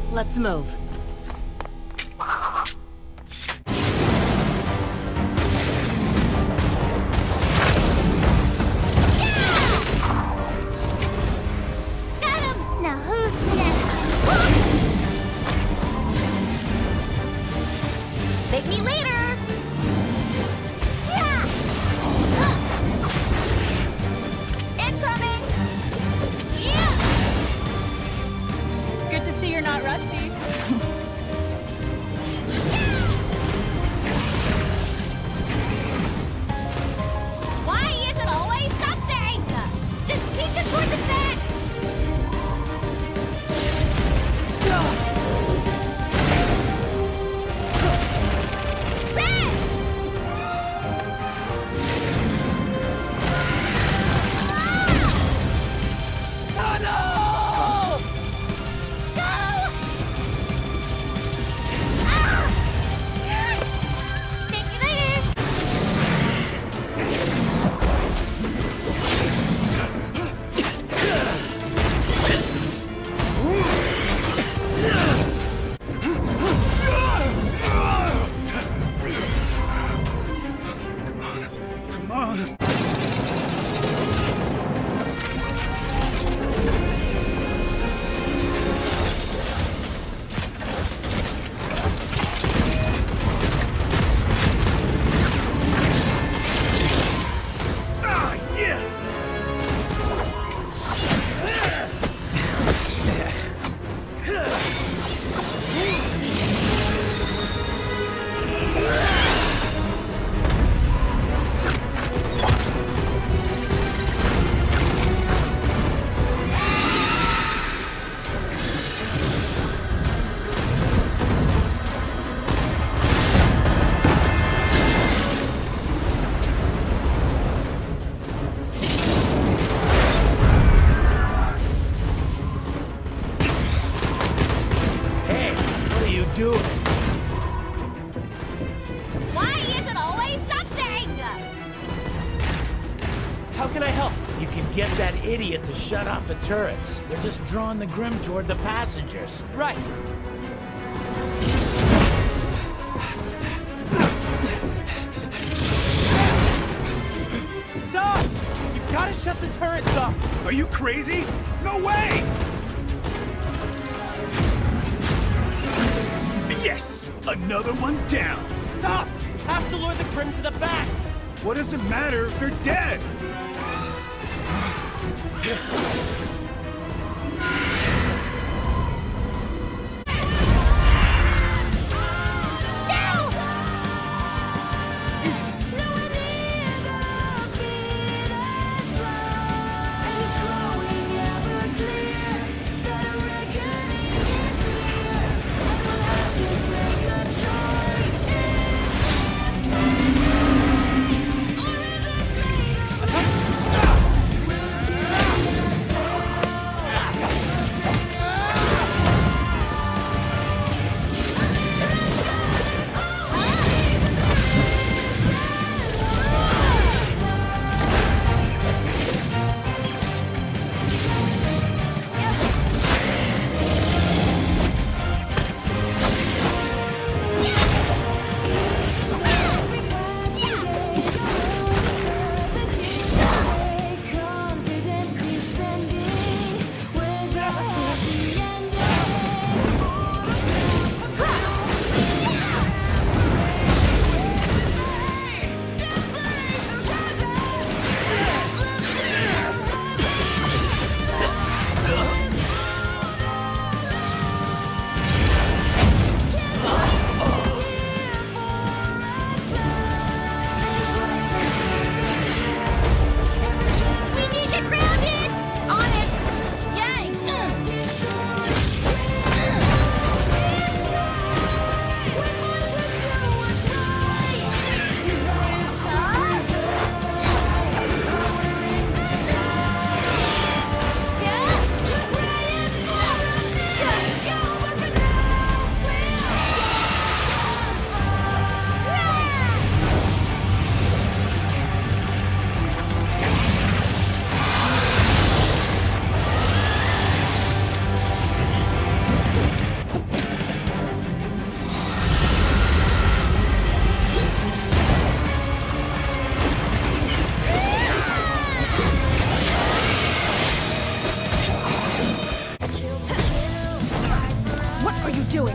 Let's move. Thank me later! Yeah! Incoming! Yeah! Good to see you're not rusty. Why is it always something? Just keep it toward the back! Why is it always something? How can I help? You can get that idiot to shut off the turrets. They're just drawing the Grim toward the passengers. Right. Stop! You've got to shut the turrets off! Are you crazy? No way! Yes! Another one down! Stop! You have to lure the Grim to the back! What does it matter? They're dead! doing?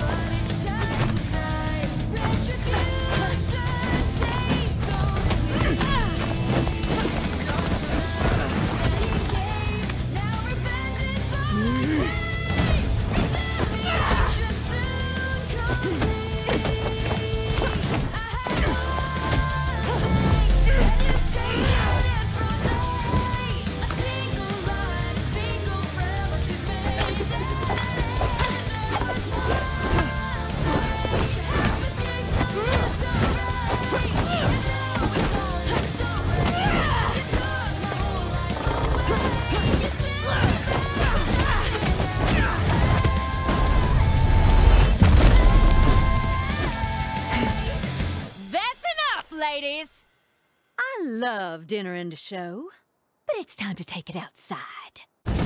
Ladies, I love dinner and a show, but it's time to take it outside.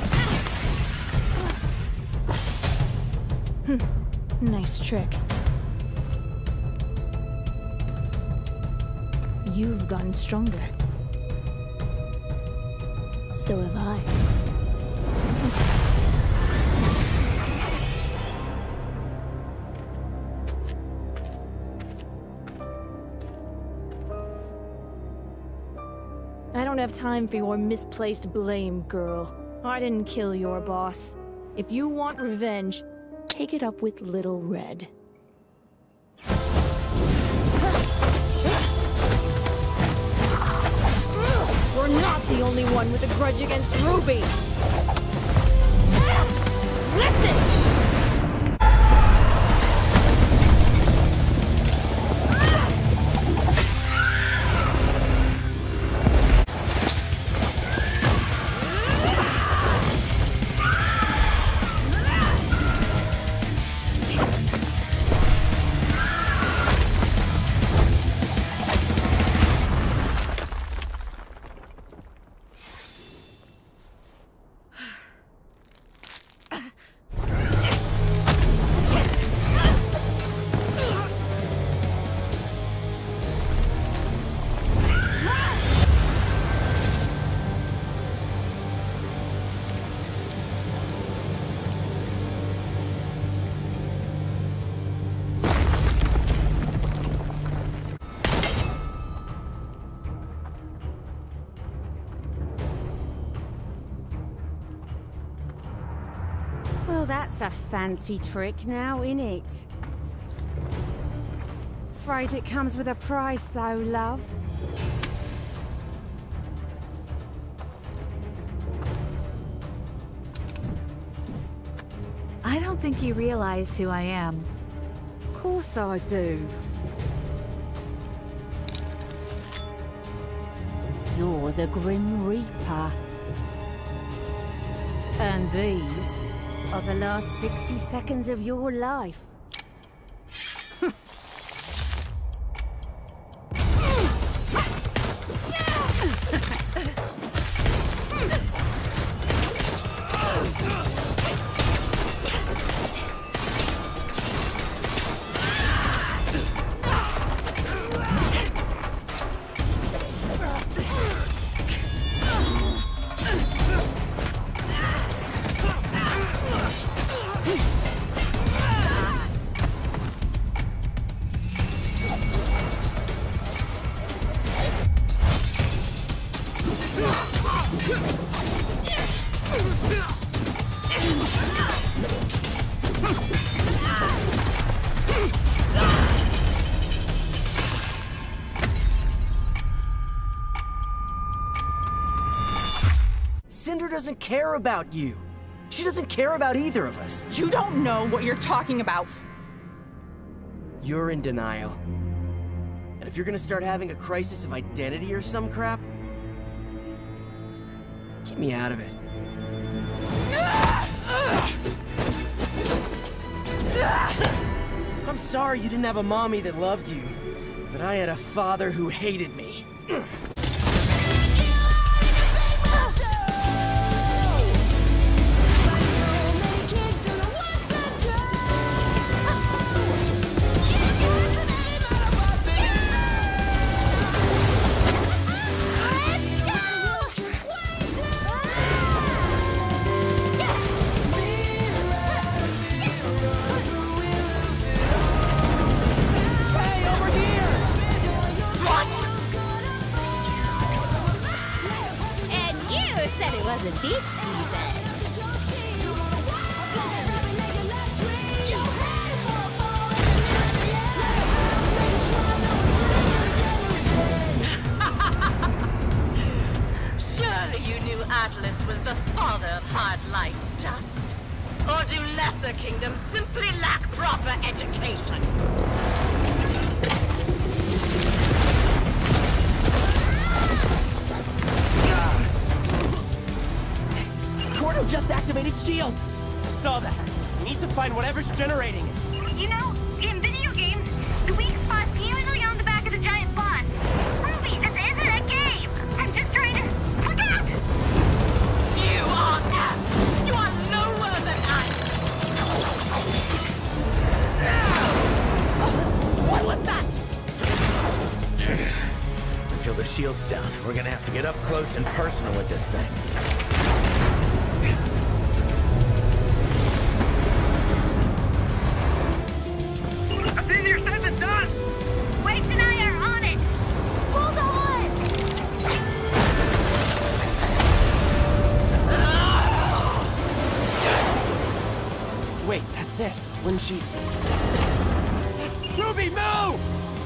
Nice trick. You've gotten stronger. So have I. I don't have time for your misplaced blame, girl. I didn't kill your boss. If you want revenge, take it up with Little Red. We're not the only one with a grudge against Ruby! Listen! Well, that's a fancy trick now, innit? Afraid it comes with a price, though, love. I don't think you realize who I am. Of course I do. You're the Grim Reaper. And these are the last 60 seconds of your life. Cinder doesn't care about you. She doesn't care about either of us. You don't know what you're talking about. You're in denial. And if you're gonna start having a crisis of identity or some crap, get me out of it. I'm sorry you didn't have a mommy that loved you, but I had a father who hated me. location. Cordo just activated shields! I saw that. We need to find whatever's generating it. You know, in video games, the weak spot's usually on the back of the giant boss. Ruby, this isn't a game! I'm just trying to... Look out! You are apt. You are lower than I. What was that? Until the shield's down, we're gonna have to get up close and personal with this thing. It's easier said than done! Waste and I are on it! Hold Wait, that's it. When she... Ruby, move!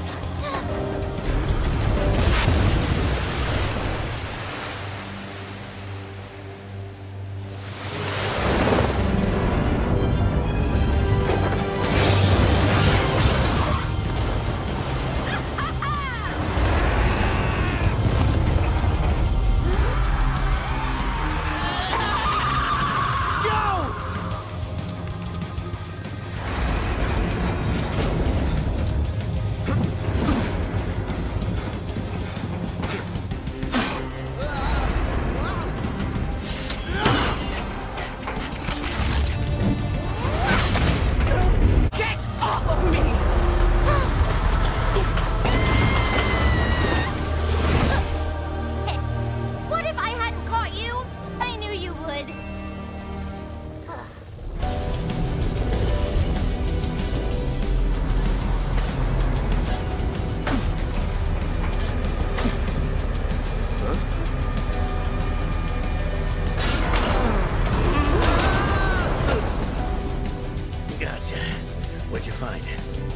What'd you find?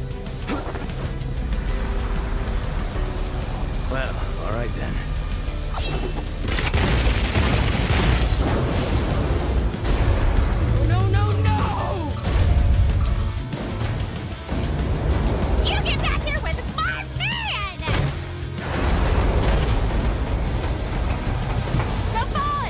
Well, all right then. No, no, no! You get back here with my man! Jump on!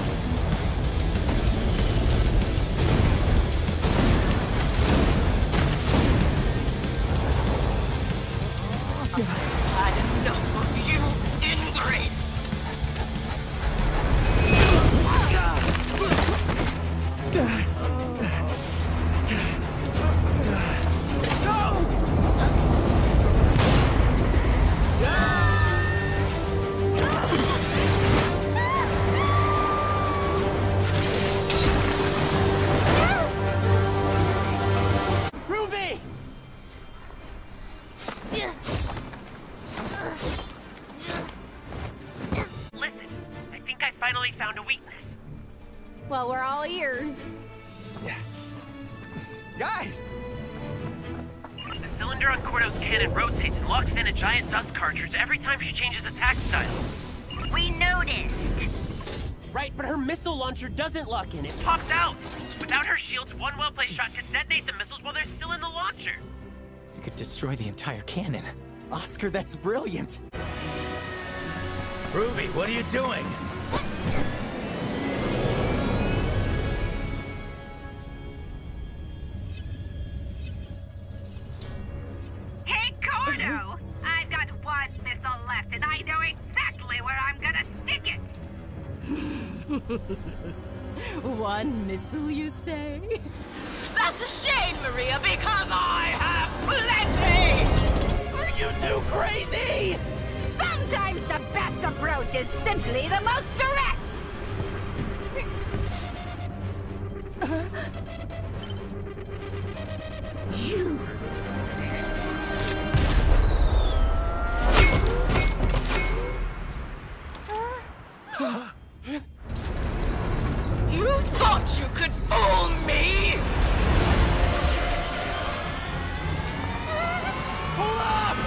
I had enough of you, ingrate! Ruby! Listen, I think I finally found a weakness. Well, we're all ears. Guys! The cylinder on Cordo's cannon rotates and locks in a giant dust cartridge every time she changes attack style. We noticed. Right, but her missile launcher doesn't lock in. It Pops out! Without her shields, one well-placed shot could detonate the missiles while they're still in the launcher. You could destroy the entire cannon. Oscar, that's brilliant. Ruby, what are you doing? Hey, Cordo! I've got one missile left, and I know exactly where I'm gonna stick it! One missile, you say? That's a shame, Maria, because I have plenty! Are you too crazy? Sometimes the best approach is simply the most direct! You thought you could fool me? Pull up!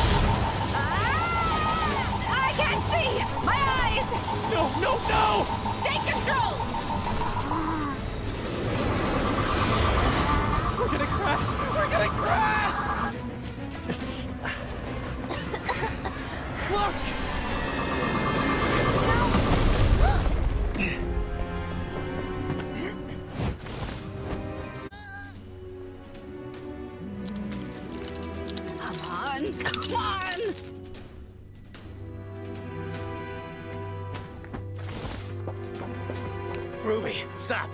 I can't see! My eyes! No, no, no! Come on! Ruby, stop!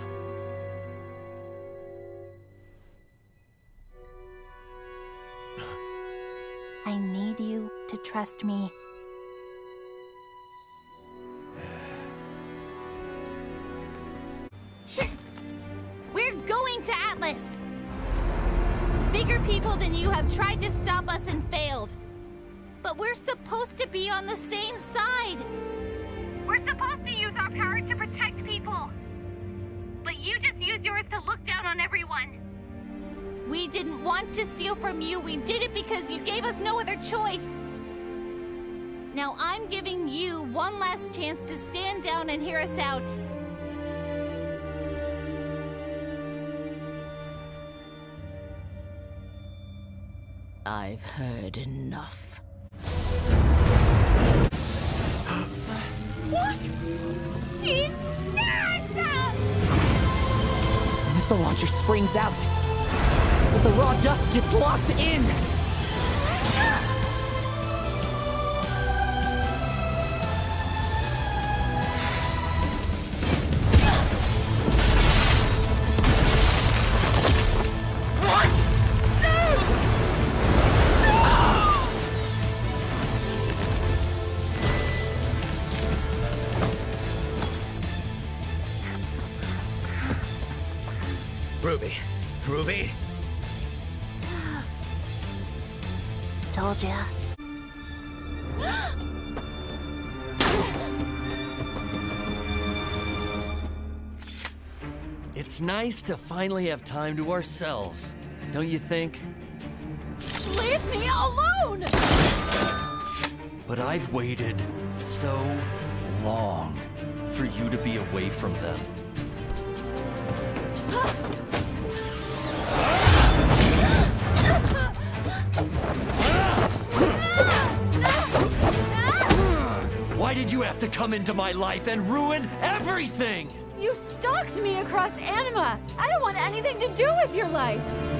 I need you to trust me. We're going to Atlas! Bigger people than you have tried to stop us and failed. But we're supposed to be on the same side. We're supposed to use our power to protect people. But you just use yours to look down on everyone. We didn't want to steal from you. We did it because you gave us no other choice. Now I'm giving you one last chance to stand down and hear us out. I've heard enough. What? She's Narissa! Missile launcher springs out. But the raw dust gets locked in. Ruby. Ruby? Told ya. It's nice to finally have time to ourselves, don't you think? Leave me alone! But I've waited so long for you to be away from them. Why did you have to come into my life and ruin everything? You stalked me across Anima! I don't want anything to do with your life!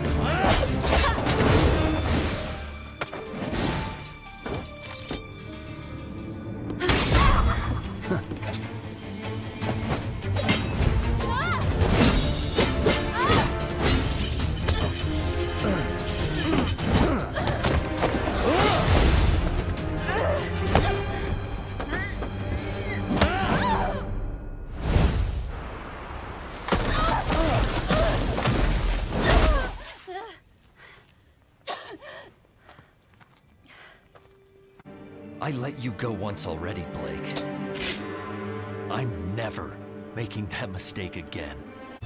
I let you go once already, Blake. I'm never making that mistake again.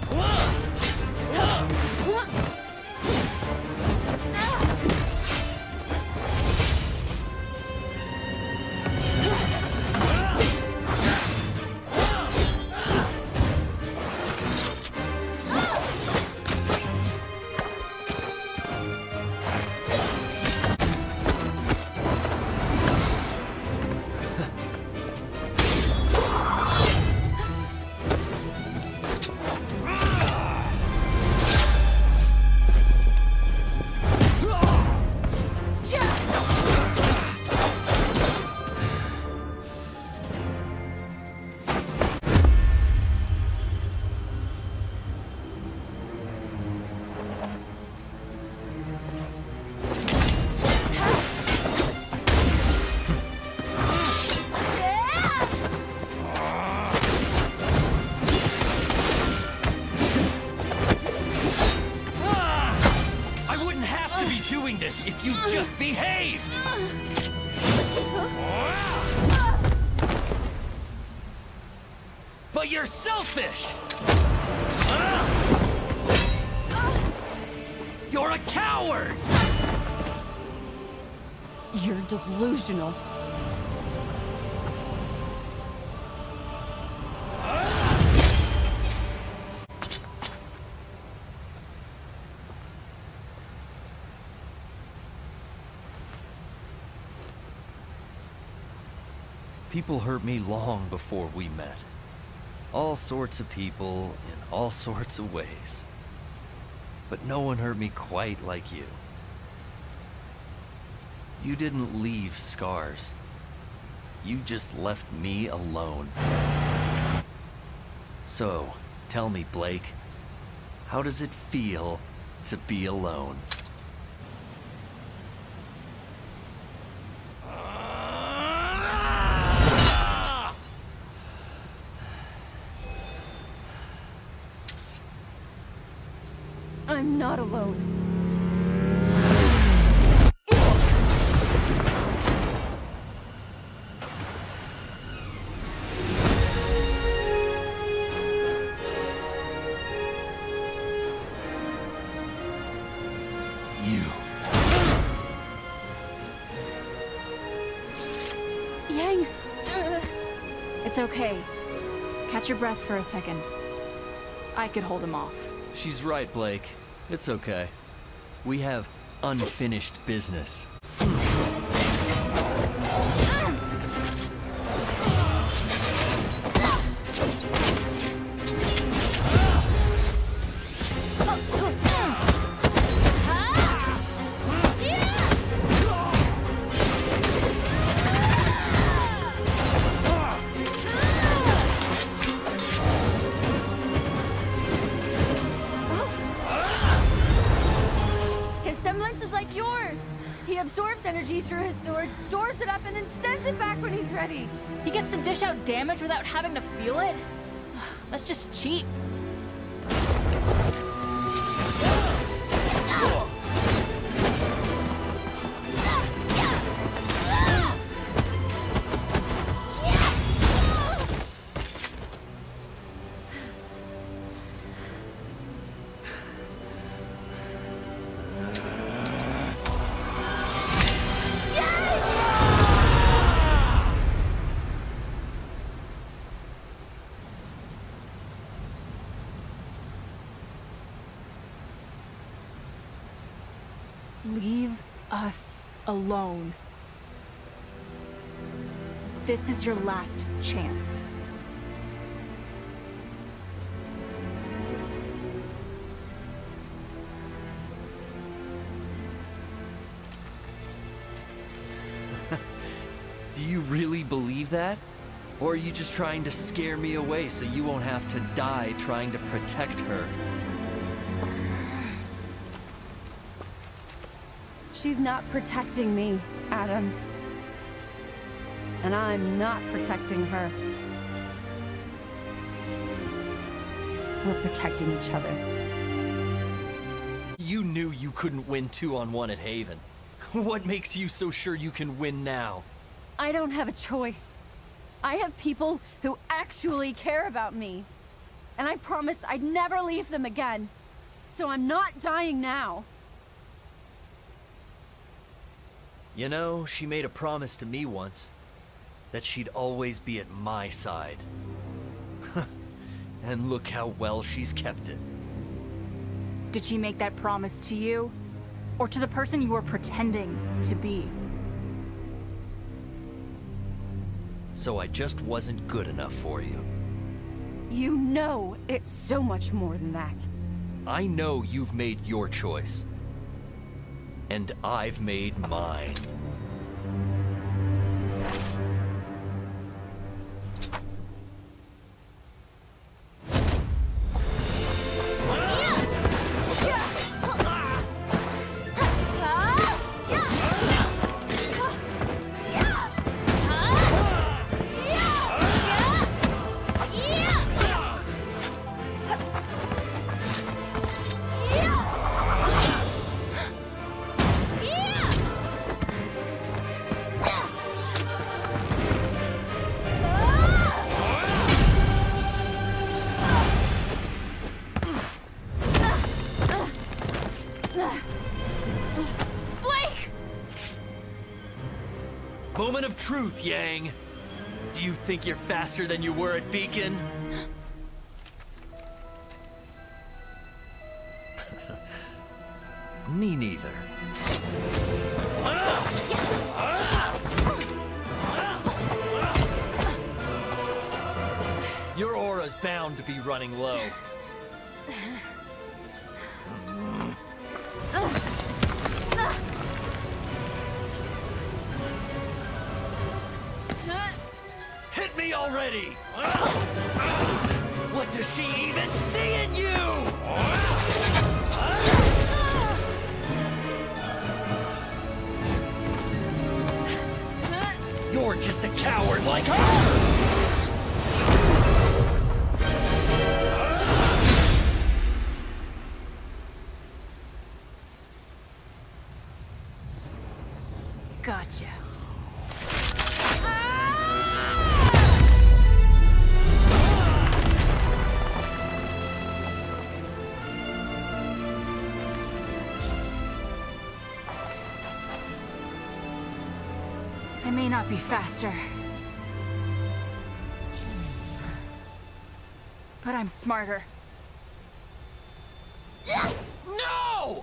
If you just behaved! But you're selfish! You're a coward! You're delusional. People hurt me long before we met. All sorts of people in all sorts of ways. But no one hurt me quite like you. You didn't leave scars. You just left me alone. So, tell me, Blake, how does it feel to be alone? I'm not alone. Yang! It's okay. Catch your breath for a second. I could hold him off. She's right, Blake. It's okay. We have unfinished business. Absorbs energy through his sword, stores it up, and then sends it back when he's ready. He gets to dish out damage without having to feel it? That's just cheap. Leave us alone. This is your last chance. Do you really believe that? Or are you just trying to scare me away so you won't have to die trying to protect her? She's not protecting me, Adam. And I'm not protecting her. We're protecting each other. You knew you couldn't win 2-on-1 at Haven. What makes you so sure you can win now? I don't have a choice. I have people who actually care about me. And I promised I'd never leave them again. So I'm not dying now. You know, she made a promise to me once, that she'd always be at my side. And look how well she's kept it. Did she make that promise to you? Or to the person you were pretending to be? So I just wasn't good enough for you. You know it's so much more than that. I know you've made your choice. And I've made mine. Moment of truth, Yang. Do you think you're faster than you were at Beacon? Me neither. Your aura's bound to be running low. me already! What does she even see in you? You're just a coward like her! Gotcha. I may not be faster, but I'm smarter. No!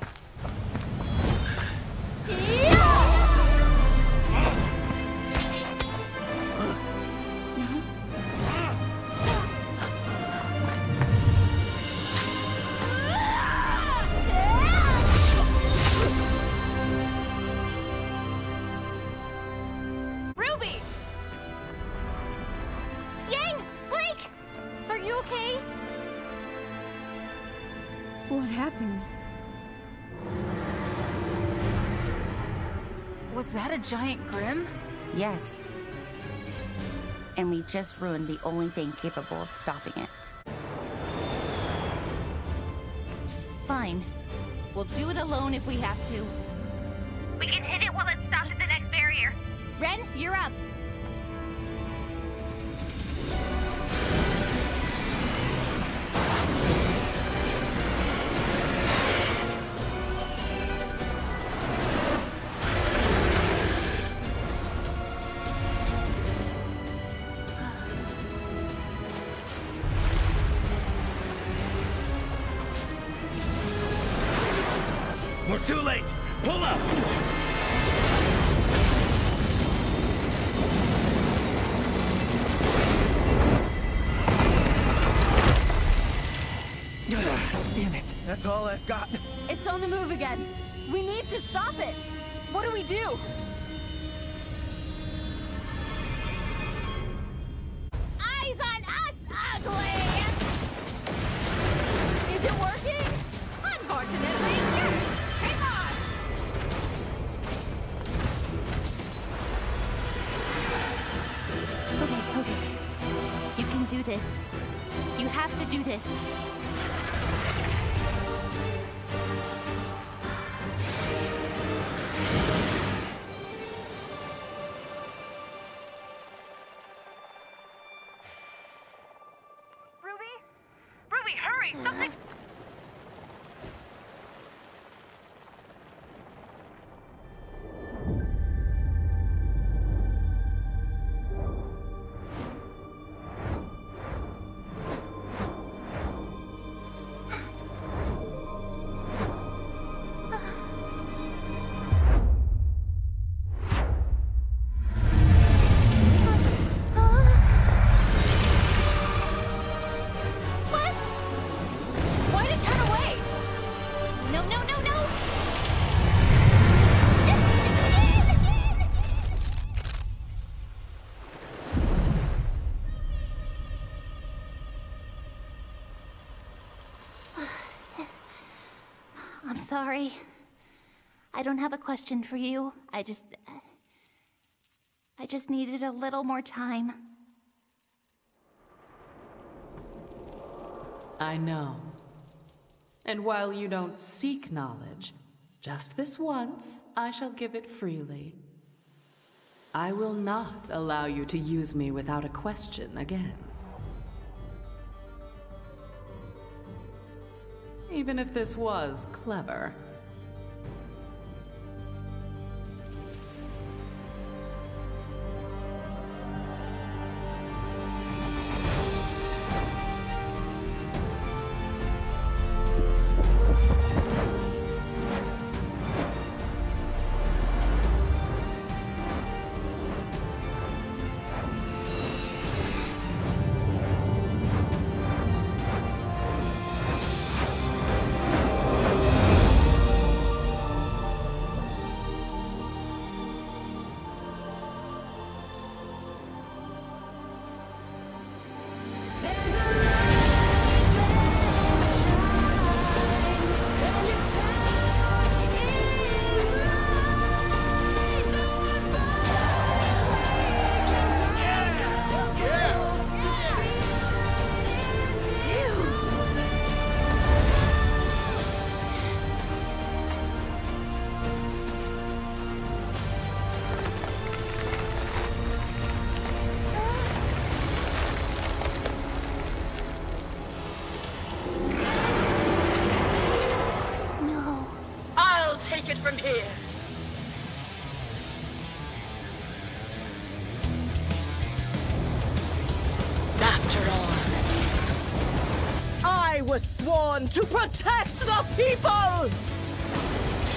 Ruby! Yang! Blake! Are you okay? What happened? Was that a giant Grim? Yes. And we just ruined the only thing capable of stopping it. Fine. We'll do it alone if we have to. We can hit it while it stops at the next barrier. Ren, you're up. We're too late! Pull up! Damn it. That's all I've got. It's on the move again. We need to stop it. What do we do? Eyes on us, ugly! Is it working? Unfortunately, yes. Hang on! Okay. You can do this. You have to do this. Ruby, hurry! Something... I'm sorry. I don't have a question for you. I just needed a little more time. I know. And while you don't seek knowledge, just this once, I shall give it freely. I will not allow you to use me without a question again. Even if this was clever. take it from here. After all, I was sworn to protect the people!